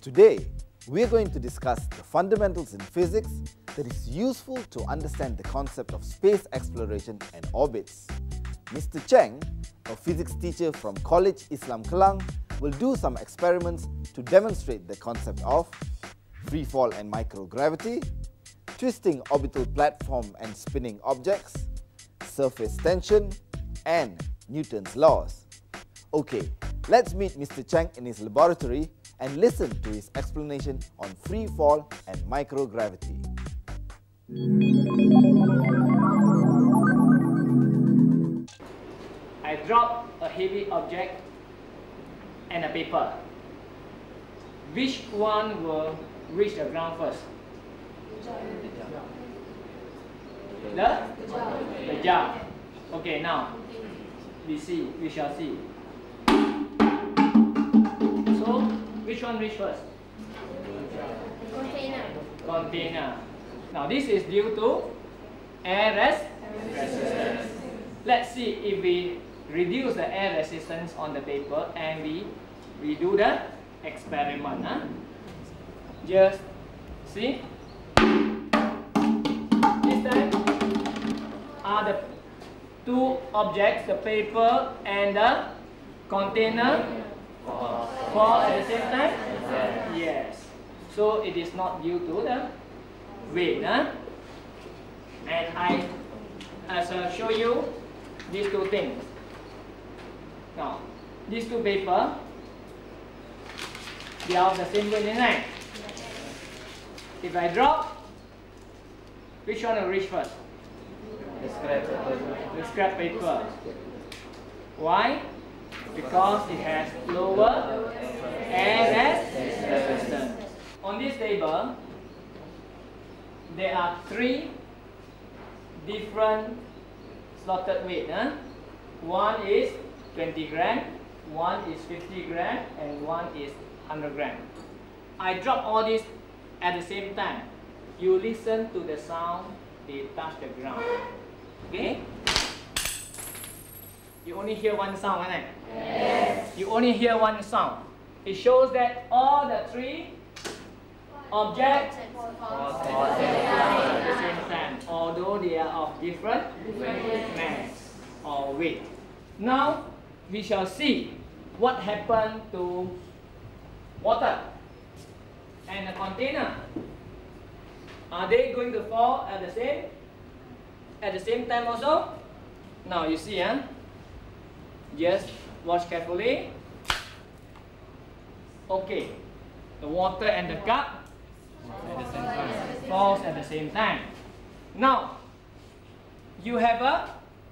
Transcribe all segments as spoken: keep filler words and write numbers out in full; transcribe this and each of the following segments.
Today, we're going to discuss the fundamentals in physics that is useful to understand the concept of space exploration and orbits. Mister Cheng, a physics teacher from College Islam Kelang, will do some experiments to demonstrate the concept of free fall and microgravity, twisting orbital platform and spinning objects, surface tension, and Newton's laws. Okay, let's meet Mister Cheng in his laboratory and listen to his explanation on free fall and microgravity. I drop a heavy object and a paper. Which one will reach the ground first? The? The jar. Okay, now we see, we shall see. So, which one reach first? Container. Container. Now this is due to air res resistance. Let's see if we reduce the air resistance on the paper and we, we do the experiment. Huh? Just see. This time are the two objects, the paper and the container, fall at the same time? Yes. So it is not due to the weight. Huh? And I, I shall show you these two things. Now, these two paper, they are of the same weight, isn't it? If I drop, which one will reach first? The scrap paper. The scrap paper. Why? Because it has lower air resistance. On this table, there are three different slotted weight. Huh? One is twenty gram, one is fifty gram, and one is one hundred gram. I drop all these at the same time. You listen to the sound, they touch the ground. Okay? You only hear one sound, right? Yes. You only hear one sound. It shows that all the three objects fall at the same time, although they are of different mass or weight. Now, we shall see what happened to water and a container. Are they going to fall at the same at the same time also? Now you see, huh? Just watch carefully. Okay, the water and the cup At the same time. falls at the same time. Now, you have a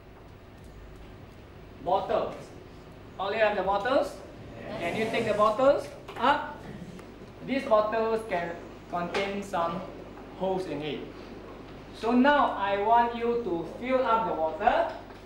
bottle. All you have the bottles. Can you take the bottles up? These bottles can contain some holes in it. So now I want you to fill up the water.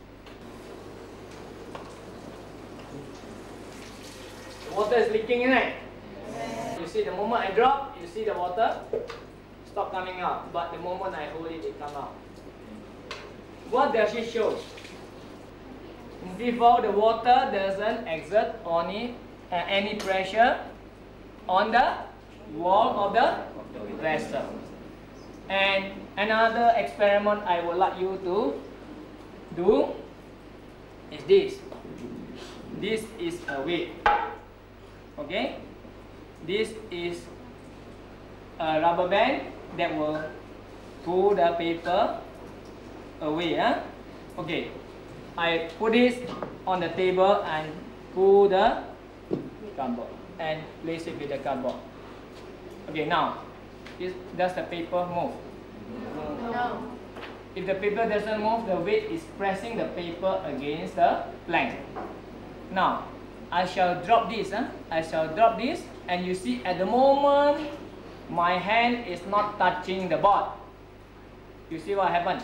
The water is leaking, isn't it? You see, the moment I drop, you see the water stop coming out. But the moment I hold it, it comes out. What does it show? Before the water doesn't exert any, uh, any pressure on the wall of the vessel. And another experiment I would like you to do is this. This is a weight. Okay? This is a rubber band that will pull the paper away. Huh? Okay. I put this on the table and pull the cardboard and place it with the cardboard. Okay, now, is, does the paper move? No. If the paper doesn't move, the weight is pressing the paper against the plank. Now, I shall drop this. Huh? I shall drop this, and you see at the moment, my hand is not touching the board. You see what happened?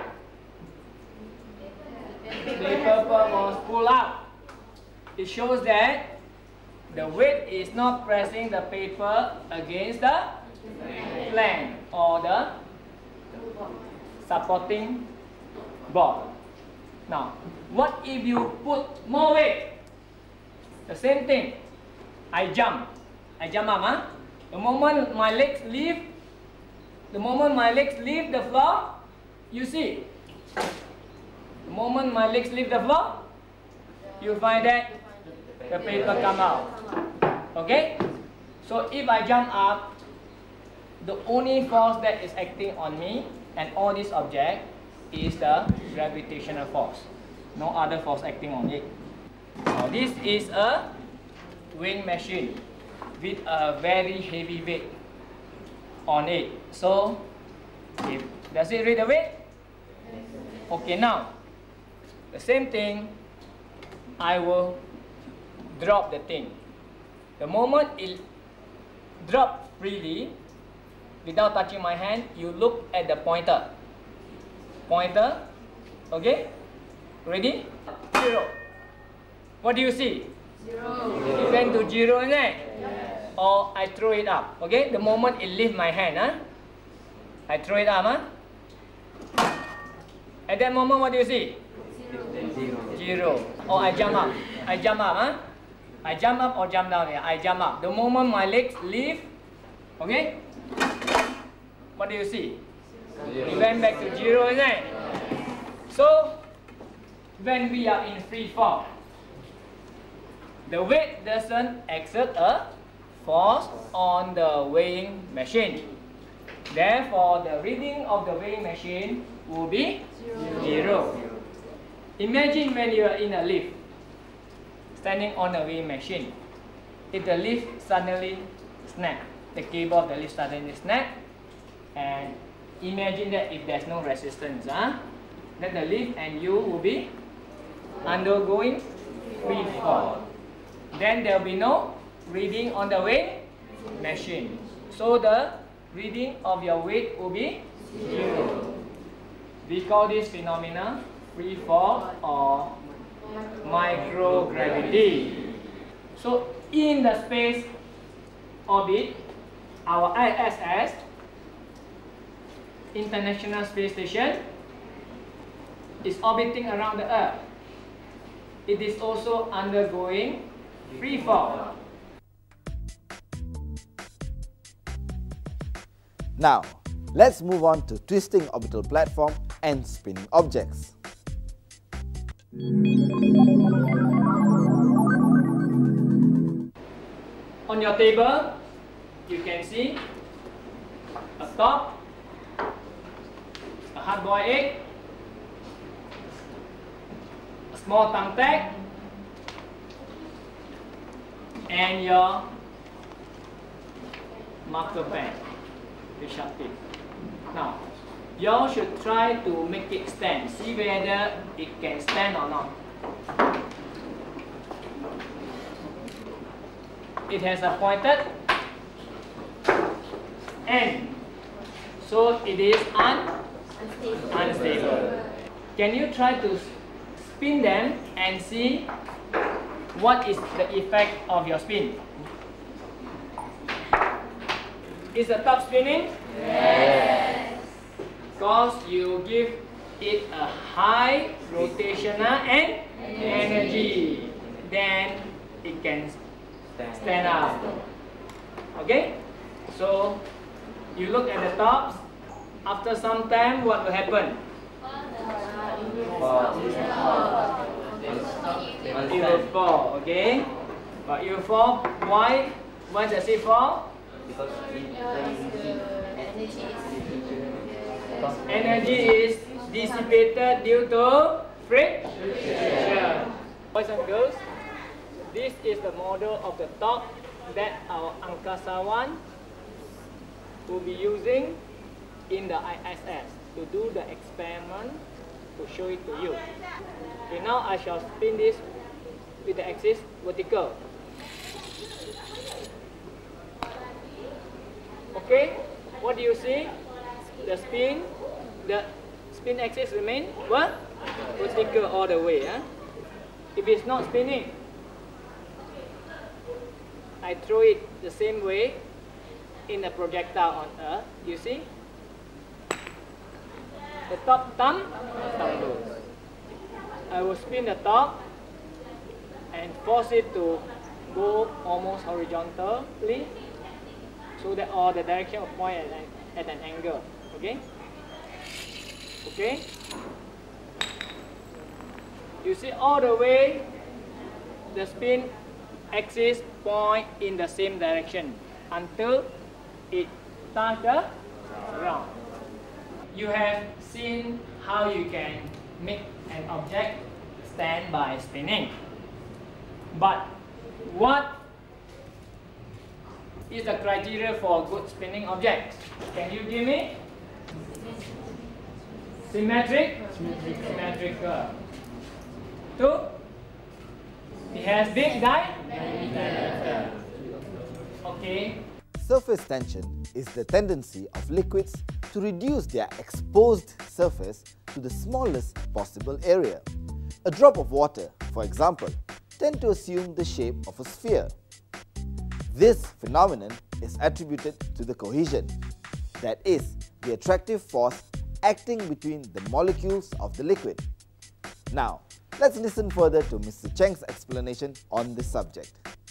The paper was pulled out. It shows that the weight is not pressing the paper against the plank or the supporting board. Now, what if you put more weight? The same thing. I jump. I jump up, huh? The moment my legs leave, the moment my legs leave the floor, you see. The moment my legs leave the floor, you find that the paper come out. Okay? So if I jump up, the only force that is acting on me and all this object is the gravitational force. No other force acting on it. Now this is a weighing machine with a very heavy weight on it. So, if, does it read the weight? Okay, now, the same thing, I will drop the thing. The moment it drops freely, without touching my hand, you look at the pointer. Pointer, okay? Ready? Zero. What do you see? Zero. It went to zero, isn't it? Yes. Or I throw it up, okay? The moment it leaves my hand, huh? I throw it up, huh? At that moment, what do you see? Zero. Zero. Or I jump up. I jump up, huh? I jump up or jump down here. I jump up. The moment my legs leave, okay? What do you see? Zero. It went back to zero, isn't it? So, when we are in free fall, the weight doesn't exert a force on the weighing machine. Therefore, the reading of the weighing machine will be zero. zero. Imagine when you are in a lift, standing on a weighing machine. If the lift suddenly snaps, the cable of the lift suddenly snaps, and imagine that if there's no resistance, huh? then the lift and you will be undergoing free fall. Then there will be no reading on the weight machine. So the reading of your weight will be zero. We call this phenomena free fall or microgravity. So in the space orbit, our I S S, International Space Station, is orbiting around the Earth. It is also undergoing free fall. Now, let's move on to twisting orbital platform and spinning objects. On your table, you can see a top, a hard-boiled egg, a small thumbtack, and your marker pen, the Sharpie. Now, you all should try to make it stand. See whether it can stand or not. It has a pointed end, so it is un Unstable. unstable. Can you try to spin them and see what is the effect of your spin? Is the top spinning? Yes. Because you give it a high rotational and energy, then it can stand up. Okay? So you look at the tops. After some time, what will happen? It will fall. Okay? But you fall. Why? Why does it fall? Because Energy is dissipated due to friction. Boys and girls, this is the model of the top that our Angkasa one will be using in the I S S to do the experiment to show it to you. Okay, now I shall spin this with the axis vertical. Okay, what do you see? The spin, the spin axis remain what? Vertical all the way. Huh? If it's not spinning, I throw it the same way in the projectile on Earth. You see? The top thumb, the thumb goes. I will spin the top and force it to go almost horizontally. so that or the direction of point at an, at an angle. Okay. Okay. You see all the way the spin axis point in the same direction until it touches the ground. You have seen how you can make an object stand by spinning. But what is the criteria for a good spinning object? Can you give me? Symmetric? Symmetrical. Two? It has big diameter. Okay. Surface tension is the tendency of liquids to reduce their exposed surface to the smallest possible area. A drop of water, for example, tends to assume the shape of a sphere. This phenomenon is attributed to the cohesion, that is, the attractive force acting between the molecules of the liquid. Now, let's listen further to Mister Cheng's explanation on this subject.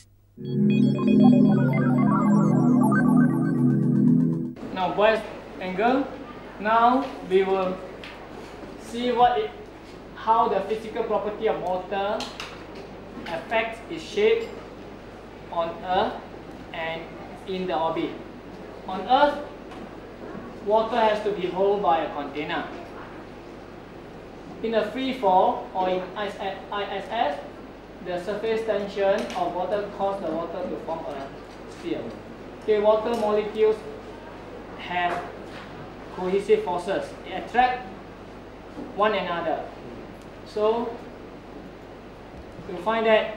Now, boys and girls, now we will see what it, how the physical property of water affects its shape on Earth and in the orbit. On Earth, water has to be held by a container. In a free fall or in I S S, the surface tension of water causes the water to form a sphere. Okay, water molecules have cohesive forces. They attract one another. So, you find that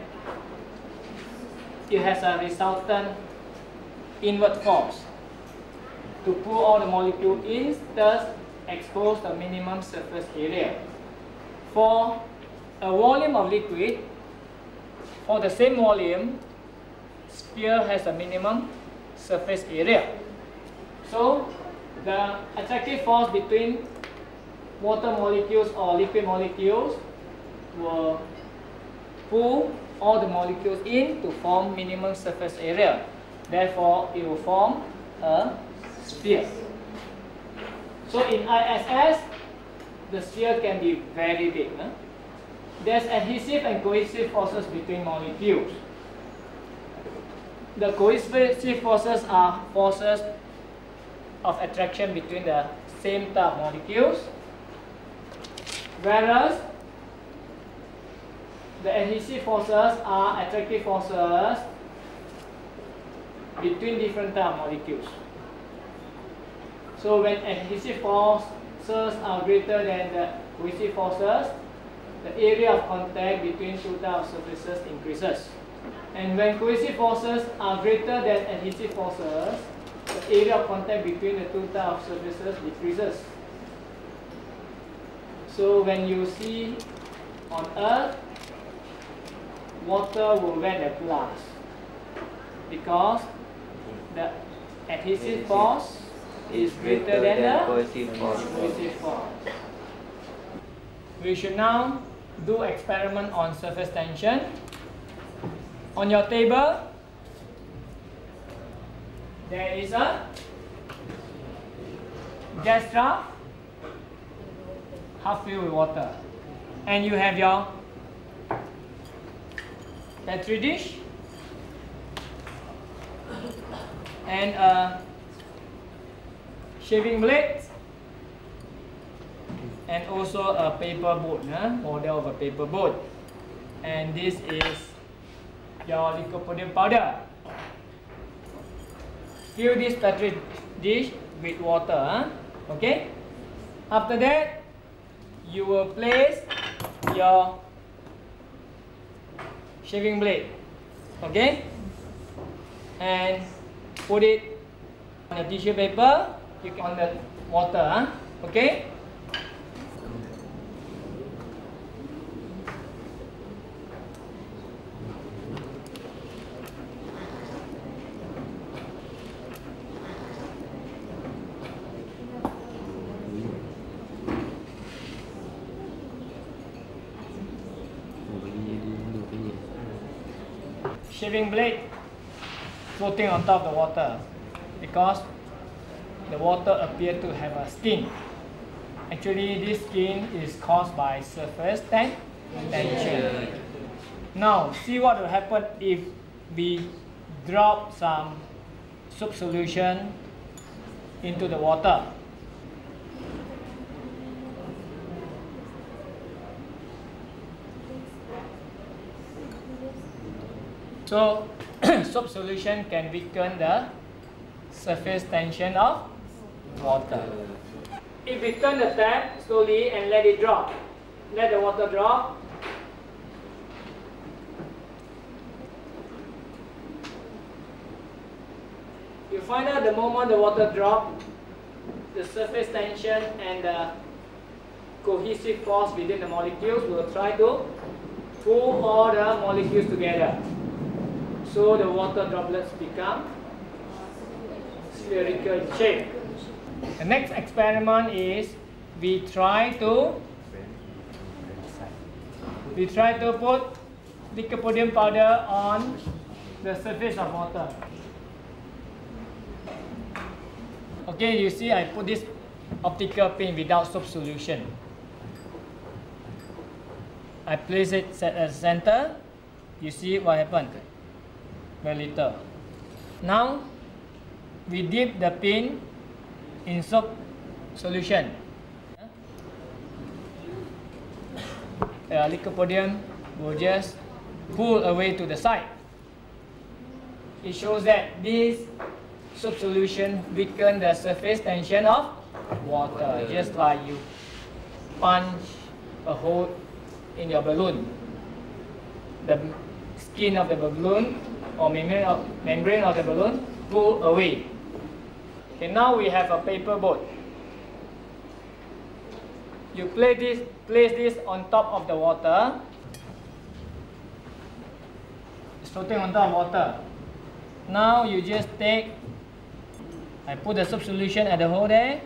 it has a resultant inward force to pull all the molecules in, thus expose the minimum surface area. For a volume of liquid, for the same volume, sphere has a minimum surface area. So, the attractive force between water molecules or liquid molecules will pull all the molecules in to form minimum surface area. Therefore, it will form a sphere. So, in I S S, the sphere can be very big. Huh? There's adhesive and cohesive forces between molecules. The cohesive forces are forces of attraction between the same type of molecules, whereas the adhesive forces are attractive forces between different type of molecules. So when adhesive forces are greater than the cohesive forces, the area of contact between two types of surfaces increases. And when cohesive forces are greater than adhesive forces, the area of contact between the two types of surfaces decreases. So when you see on Earth, water will wet the glass because the adhesive force is greater than the cohesive force. We should now do experiment on surface tension. On your table, there is a gas draft half filled with water, and you have your petri dish and a shaving blade and also a paper boat, huh? Model of a paper boat, and this is your lycopodium powder. Fill this petri dish with water, huh? Okay. After that, you will place your shaving blade, okay, and put it on a tissue paper. You can on the water, huh? Okay. Shaving blade floating on top of the water. because the water appears to have a skin. Actually, this skin is caused by surface ten tension. Now, see what will happen if we drop some soup solution into the water. So, soap solution can weaken the surface tension of water. If we turn the tap slowly and let it drop, let the water drop, you find out the moment the water drops, the surface tension and the cohesive force within the molecules will try to pull all the molecules together. So the water droplets become spherical in shape. The next experiment is we try to we try to put lycopodium powder on the surface of water. Okay, you see I put this optical pin without soap solution. I place it at the center. You see what happened? Very little. Now we dip the pin in soap solution. The lycopodium will just pull away to the side. It shows that this soap solution weaken the surface tension of water, just like you punch a hole in your balloon. The skin of the balloon or membrane of, membrane of the balloon pull away. Okay, now we have a paper boat. You place this, place this on top of the water. It's floating on top of water. Now you just take, I put the soap solution at the hole there.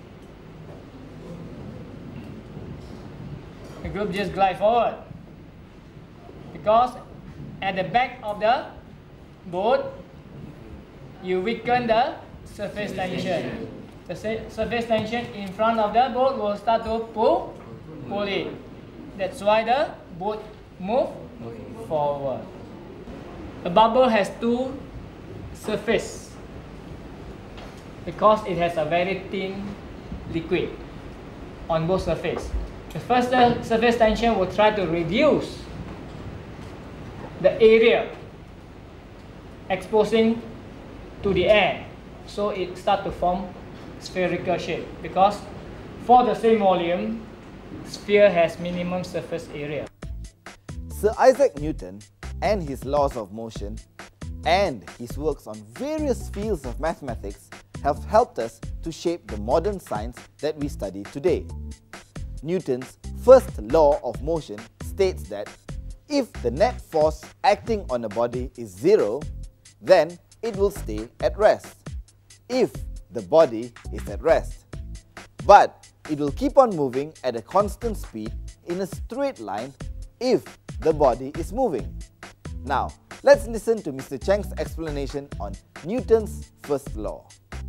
The group just glide forward. Because at the back of the boat, you weaken the surface tension. The surface tension in front of the boat will start to pull, pull it. That's why the boat move forward. A bubble has two surfaces because it has a very thin liquid on both surfaces. The first surface tension will try to reduce the area exposing to the air, so it starts to form spherical shape, because for the same volume, sphere has minimum surface area. Sir Isaac Newton and his laws of motion and his works on various fields of mathematics have helped us to shape the modern science that we study today. Newton's first law of motion states that if the net force acting on a body is zero, then it will stay at rest if the body is at rest. But it will keep on moving at a constant speed in a straight line if the body is moving. Now, let's listen to Mister Cheng's explanation on Newton's first law.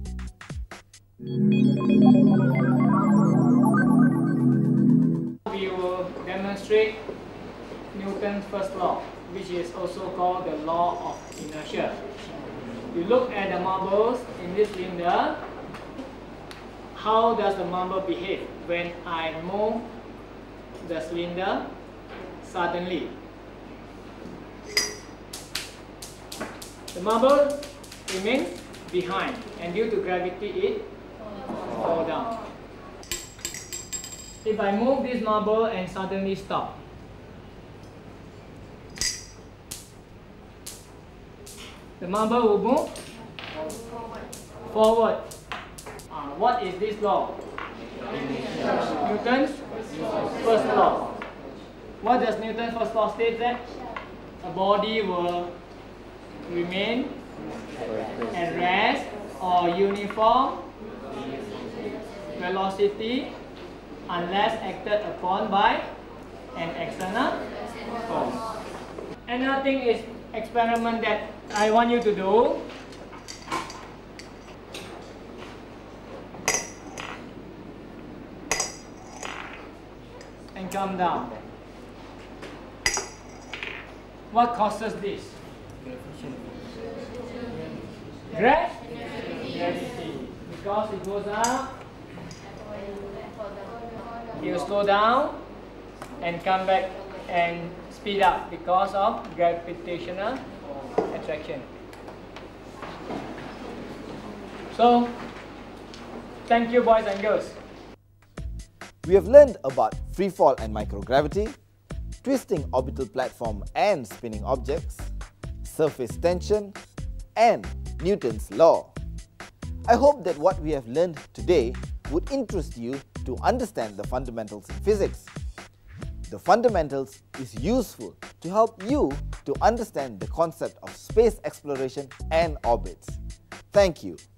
We will demonstrate Newton's first law, which is also called the law of inertia. You look at the marbles in this cylinder. How does the marble behave when I move the cylinder suddenly? The marble remains behind, and due to gravity it falls down. If I move this marble and suddenly stop, the marble will move forward. Uh, what is this law? Newton's first law. What does Newton's first law state? That a body will remain at rest or uniform velocity unless acted upon by an external force. Another thing is experiment that I want you to do. come down. What causes this? Gra- Gravity. Because it goes up, it will slow down and come back and speed up because of gravitational attraction. So, thank you boys and girls. We have learned about free fall and microgravity, twisting orbital platform and spinning objects, surface tension, and Newton's law. I hope that what we have learned today would interest you to understand the fundamentals in physics. The fundamentals is useful to help you to understand the concept of space exploration and orbits. Thank you.